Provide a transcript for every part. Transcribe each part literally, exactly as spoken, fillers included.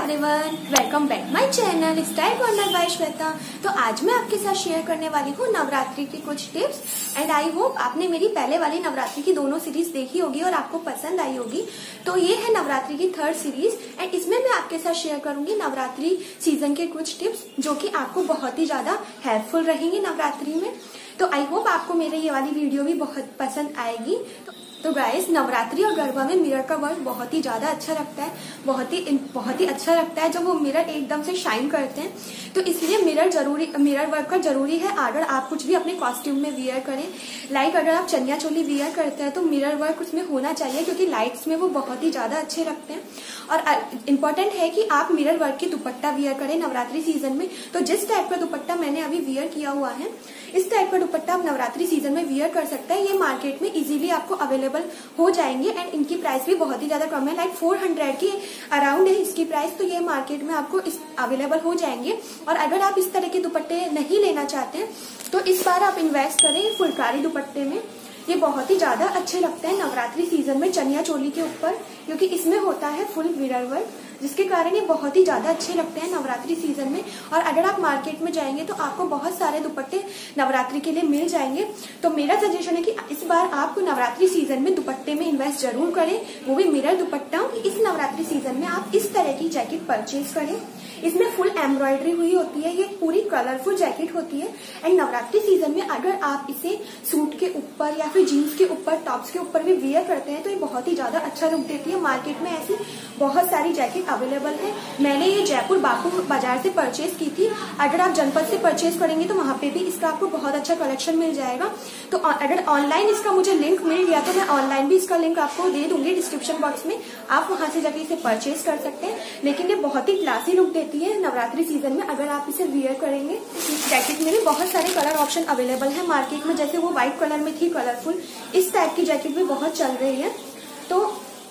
Everyone, welcome back my channel style corner by Shweta. तो आज मैं आपके साथ शेयर करने वाली हूँ नवरात्रि की कुछ टिप्स एंड आई होप आपने मेरी पहले वाली नवरात्रि की दोनों सीरीज देखी होगी और आपको पसंद आई होगी। तो ये है नवरात्रि की थर्ड सीरीज एंड इसमें मैं आपके साथ शेयर करूंगी नवरात्रि सीजन के कुछ टिप्स जो कि आपको बहुत ही ज्यादा हेल्पफुल रहेंगे नवरात्रि में। तो आई होप आपको मेरी ये वाली वीडियो भी बहुत पसंद आएगी। तो तो गाइस, नवरात्रि और गरबा में मिरर का वर्क बहुत ही ज्यादा अच्छा लगता है, बहुत ही बहुत ही अच्छा लगता है जब वो मिरर एकदम से शाइन करते हैं। तो इसलिए मिरर जरूरी मिरर वर्क का जरूरी है अगर आप कुछ भी अपने कॉस्ट्यूम में वियर करें। लाइक अगर आप चनिया चोली वियर करते हैं तो मिरर वर्क उसमें होना चाहिए क्योंकि लाइट्स में वो बहुत ही ज्यादा अच्छे लगते हैं। और इम्पोर्टेंट है कि आप मिरर वर्क की दुपट्टा वियर करें नवरात्रि सीजन में। तो जिस टाइप का दुपट्टा मैंने अभी वियर किया हुआ है इस टाइप का दुपट्टा आप नवरात्रि सीजन में वियर कर सकते हैं। ये मार्केट में इजीली आपको अवेलेबल हो जाएंगे एंड इनकी प्राइस भी बहुत ही ज्यादा कम है, लाइक फोर हंड्रेड के अराउंड है इसकी प्राइस। तो ये मार्केट में आपको अवेलेबल हो जाएंगे। और अगर आप इस तरह के दुपट्टे नहीं लेना चाहते हैं तो इस बार आप इन्वेस्ट करें फुलकारी दुपट्टे में। ये बहुत ही ज्यादा अच्छे लगते हैं नवरात्रि सीजन में चनिया चोली के ऊपर क्योंकि इसमें होता है फुल मिरर वर्क, जिसके कारण ये बहुत ही ज्यादा अच्छे लगते हैं नवरात्रि सीजन में। और अगर आप मार्केट में जाएंगे तो आपको बहुत सारे दुपट्टे नवरात्रि के लिए मिल जाएंगे। तो मेरा सजेशन है कि इस बार आपको नवरात्रि सीजन में दुपट्टे में इन्वेस्ट जरूर करें, वो भी मिरर दुपट्टा। इस नवरात्रि सीजन में आप इस तरह की जैकेट परचेज करें। इसमें फुल एम्ब्रॉयडरी हुई होती है, ये पूरी कलरफुल जैकेट होती है एंड नवरात्रि सीजन में अगर आप इसे सूट के ऊपर या फिर जीन्स के ऊपर टॉप्स के ऊपर भी वियर करते हैं तो ये बहुत ही ज्यादा अच्छा लुक देती है। मार्केट में ऐसी बहुत सारी जैकेट अवेलेबल है। मैंने ये जयपुर बापू बाजार से परचेज की थी। अगर आप जनपद से परचेज करेंगे तो वहां पे भी इसका आपको बहुत अच्छा कलेक्शन मिल जाएगा। तो अगर ऑनलाइन इसका मुझे लिंक मिल गया तो मैं ऑनलाइन भी इसका लिंक आपको दे दूंगी डिस्क्रिप्शन बॉक्स में, आप वहां से जाके इसे परचेज कर सकते हैं। लेकिन ये बहुत ही क्लासी लुक देती है नवरात्रि सीजन में अगर आप इसे वियर करेंगे। जैकेट में भी बहुत सारे कलर ऑप्शन अवेलेबल है मार्केट में, जैसे वो व्हाइट कलर में थी कलरफुल, इस टाइप की जैकेट भी बहुत चल रही है। तो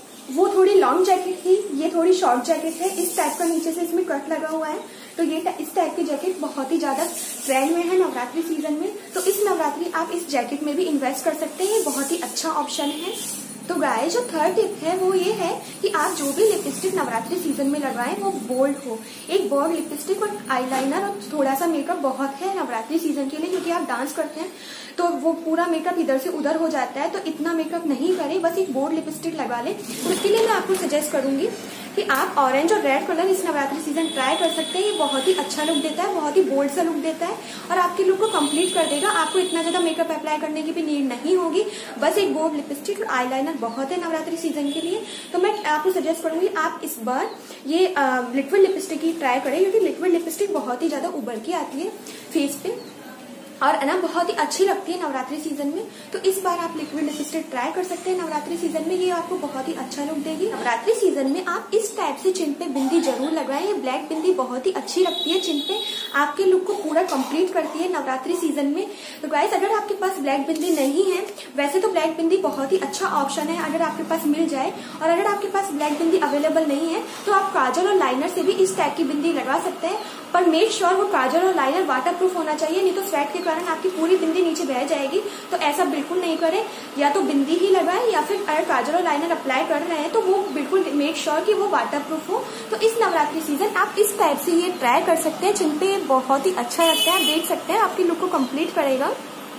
वो थोड़ी लॉन्ग जैकेट थी, ये थोड़ी शॉर्ट जैकेट है। इस टाइप का नीचे से इसमें कट लगा हुआ है। तो ये इस टाइप की जैकेट बहुत ही ज्यादा ट्रेंड में है नवरात्रि सीजन में। तो इस नवरात्रि आप इस जैकेट में भी इन्वेस्ट कर सकते हैं, ये बहुत ही अच्छा ऑप्शन है। तो गाइस, जो थर्ड टिप है वो ये है कि आप जो भी लिपस्टिक नवरात्रि सीजन में लगाएं वो बोल्ड हो। एक बोल्ड लिपस्टिक और आईलाइनर और थोड़ा सा मेकअप बहुत है नवरात्रि सीजन के लिए क्योंकि आप डांस करते हैं तो वो पूरा मेकअप इधर से उधर हो जाता है। तो इतना मेकअप नहीं करें, बस एक बोल्ड लिपस्टिक लगा लें। तो इसके लिए मैं आपको सजेस्ट करूंगी कि आप ऑरेंज और रेड कलर इस नवरात्रि सीजन ट्राई कर सकते हैं। ये बहुत ही अच्छा लुक देता है, बहुत ही बोल्ड सा लुक देता है और आपके लुक को कंप्लीट कर देगा। आपको इतना ज्यादा मेकअप अप्लाई करने की भी नीड नहीं होगी, बस एक बोल्ड लिपस्टिक और आईलाइनर बहुत है नवरात्रि सीजन के लिए। तो मैं आपको सजेस्ट करूंगी आप इस बार ये लिक्विड लिपस्टिक ही ट्राई करें क्योंकि लिक्विड लिपस्टिक बहुत ही ज्यादा उभर के आती है फेस पे और ना बहुत ही अच्छी लगती है नवरात्रि सीजन में। तो इस बार आप लिक्विड लिपस्टिक ट्राई कर सकते हैं नवरात्रि सीजन में, ये आपको बहुत ही अच्छा लुक देगी। नवरात्रि सीजन में आप इस टाइप से चिन पे बिंदी जरूर लगाएं। ये ब्लैक बिंदी बहुत ही अच्छी लगती है चिन पे, आपके लुक को पूरा कंप्लीट करती है नवरात्रि सीजन में। तो गाइस, अगर आपके पास ब्लैक बिंदी नहीं है, वैसे तो ब्लैक बिंदी बहुत ही अच्छा ऑप्शन है अगर आपके पास मिल जाए। और अगर आपके पास ब्लैक बिंदी अवेलेबल नहीं है तो आप काजल और लाइनर से भी इस टाइप की बिंदी लगा सकते हैं, पर मेक श्योर वो काजल और लाइनर वाटर प्रूफ होना चाहिए, नहीं तो स्वेट के कारण आपकी पूरी बिंदी नीचे बह जाएगी। तो ऐसा बिल्कुल नहीं करें, या तो बिंदी ही लगाएं या फिर अगर काजल और लाइनर अप्लाई कर रहे हैं तो वो बिल्कुल मेक श्योर कि वो वाटर प्रूफ हो। तो इस नवरात्रि सीजन आप इस टाइप से ये ट्राई कर सकते हैं, जिन पे बहुत ही अच्छा लगता है, देख सकते हैं आपकी लुक को कंप्लीट करेगा।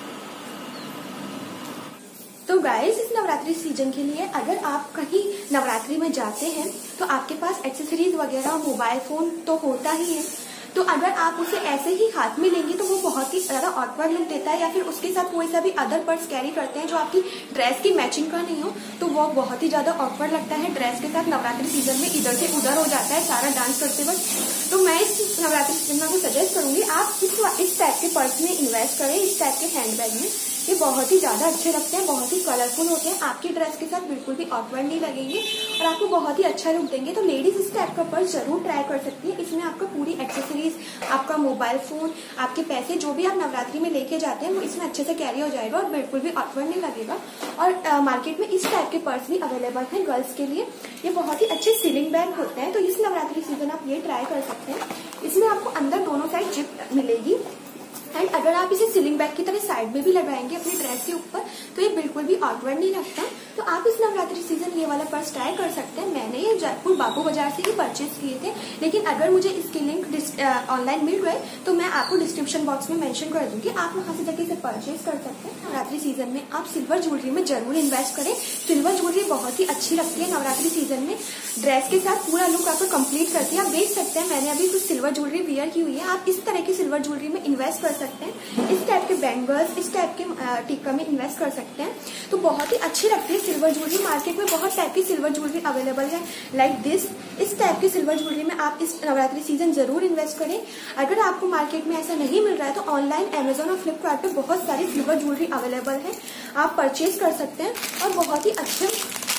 तो गाइस, इस नवरात्रि सीजन के लिए अगर आप कहीं नवरात्रि में जाते हैं तो आपके पास एक्सेसरीज वगैरह मोबाइल फोन तो होता ही है। तो अगर आप उसे ऐसे ही हाथ में लेंगे तो वो बहुत ही ज्यादा ऑकवर्ड लुक देता है, या फिर उसके साथ कोई सा भी अदर पर्स कैरी करते हैं जो आपकी ड्रेस की मैचिंग का नहीं हो तो वो बहुत ही ज्यादा ऑकवर्ड लगता है ड्रेस के साथ। नवरात्रि सीजन में इधर से उधर हो जाता है सारा डांस करते वक्त। तो मैं इस नवरात्रि सीजन में आपको सजेस्ट करूंगी आप इस इस टाइप के पर्स में इन्वेस्ट करें, इस टाइप के हैंडबैग में। ये बहुत ही ज्यादा अच्छे लगते हैं, बहुत ही कलरफुल होते हैं, आपकी ड्रेस के साथ बिल्कुल भी ऑकवर्ड नहीं लगेंगे और आपको बहुत ही अच्छा लुक देंगे। तो लेडीज इस टाइप का पर्स जरूर ट्राई कर सकती है। इसमें आपका पूरी एक्सेसरीज, आपका मोबाइल फोन, आपके पैसे जो भी आप नवरात्रि में लेके जाते हैं वो इसमें अच्छे से कैरी हो जाएगा और बिल्कुल भी ऑकवर्ड नहीं लगेगा। और आ, मार्केट में इस टाइप के पर्स भी अवेलेबल है गर्ल्स के लिए। ये बहुत ही अच्छे सीलिंग बैग होते हैं। तो इस नवरात्रि सीजन आप ये ट्राई कर सकते हैं। इसमें आपको अंदर दोनों साइड जिप मिलेगी एंड अगर आप इसे सीलिंग बैग की तरह साइड में भी लगाएंगे अपने ड्रेस के ऊपर तो ये बिल्कुल भी ऑकवर्ड नहीं लगता। तो आप इस नवरात्रि सीजन ये वाला पर्स ट्राई कर सकते हैं। मैंने ये जयपुर बापू बाजार से ही परचेज किए थे, लेकिन अगर मुझे इसकी लिंक ऑनलाइन मिल गए तो मैं आपको डिस्क्रिप्शन बॉक्स में मेंशन कर दूंगी, आप वहां से जाके इसे परचेज कर सकते हैं। नवरात्रि सीजन में आप सिल्वर ज्वेलरी में जरूर इन्वेस्ट करें। सिल्वर ज्वेलरी बहुत ही अच्छी लगती है नवरात्रि सीजन में, ड्रेस के साथ पूरा लुक आपको कंप्लीट करती है। आप देख सकते हैं मैंने अभी कुछ सिल्वर ज्वेलरी वियर की हुई है, आप इस तरह की सिल्वर ज्वेलरी में इन्वेस्ट कर सकते हैं। इस टाइप के बैंगल्स, इस टाइप के टीका में इन्वेस्ट कर सकते हैं, तो बहुत ही अच्छी लगती है सिल्वर ज्वेलरी। मार्केट में बहुत टाइप की सिल्वर ज्वेलरी अवेलेबल है लाइक दिस। इस टाइप की सिल्वर ज्वेलरी में आप इस नवरात्रि सीजन जरूर इन्वेस्ट करें। अगर आपको मार्केट में ऐसा नहीं मिल रहा है तो ऑनलाइन अमेजोन और फ्लिपकार्ट पे बहुत सारी सिल्वर ज्वेलरी अवेलेबल है, आप परचेज कर सकते हैं। और बहुत ही अच्छे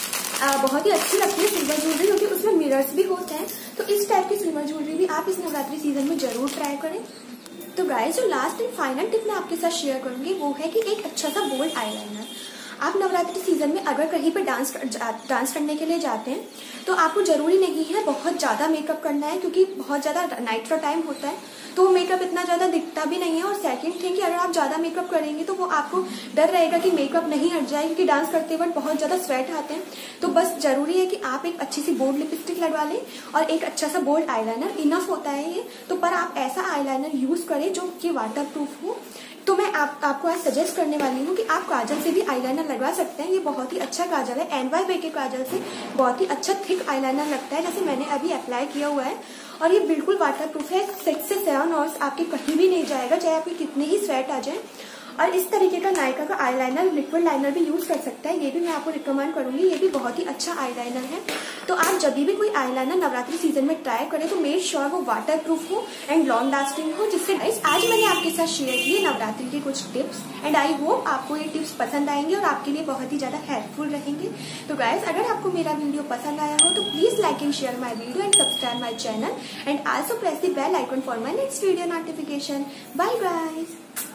आ, बहुत ही अच्छी लगती है सिल्वर ज्वेलरी, क्योंकि उसमें मिरर्स भी होते हैं। तो इस टाइप की सिल्वर ज्वेलरी भी आप इस नवरात्रि सीजन में जरूर ट्राई करें। तो गाइस, जो लास्ट एंड फाइनल टिप मैं आपके साथ शेयर करूंगी वो है कि एक अच्छा सा बोल्ड आईलाइनर। आप नवरात्रि सीजन में अगर कहीं पे डांस डांस करने के लिए जाते हैं तो आपको जरूरी नहीं है बहुत ज्यादा मेकअप करना है, क्योंकि बहुत ज्यादा नाइट का टाइम होता है तो मेकअप इतना ज्यादा दिखता भी नहीं है। और सेकंड थिंग कि अगर आप ज्यादा मेकअप करेंगे तो वो आपको डर रहेगा कि मेकअप नहीं हट जाए, क्योंकि डांस करते वक्त बहुत ज्यादा स्वेट आते हैं। तो बस जरूरी है कि आप एक अच्छी सी बोल्ड लिपस्टिक लगवा लें और एक अच्छा सा बोल्ड आईलाइनर, इनफ होता है ये। तो पर आप ऐसा आईलाइनर यूज करें जो कि वाटर प्रूफ हो। तो मैं आप, आपको आज सजेस्ट करने वाली हूँ कि आप काजल से भी आईलाइनर लगवा सकते हैं। ये बहुत ही अच्छा काजल है, एन वाई बे के काजल से बहुत ही अच्छा थिक आईलाइनर लगता है, जैसे मैंने अभी अप्लाई किया हुआ है। और ये बिल्कुल वाटर प्रूफ है, सिक्स से सेवन आवर्स आपके कहीं भी नहीं जाएगा, चाहे आपके कितने ही स्वेट आ जाए। और इस तरीके का नायका का आईलाइनर, लिक्विड लाइनर भी यूज कर सकता है, ये भी मैं आपको रिकमेंड करूंगी। ये भी बहुत ही अच्छा आईलाइनर है। तो आप जब भी कोई आईलाइनर नवरात्रि सीजन में ट्राई करें तो मेक श्योर वो वाटर प्रूफ हो एंड लॉन्ग लास्टिंग हो। जिससे गाइस, आज मैंने आपके साथ शेयर किए नवरात्रि के कुछ टिप्स एंड आई होप आपको ये टिप्स पसंद आएंगे और आपके लिए बहुत ही ज्यादा हेल्पफुल रहेंगे। तो गाइस, अगर आपको मेरा वीडियो पसंद आया हो तो please like and share my video and subscribe my channel and also press the bell icon for my next video notification. Bye guys.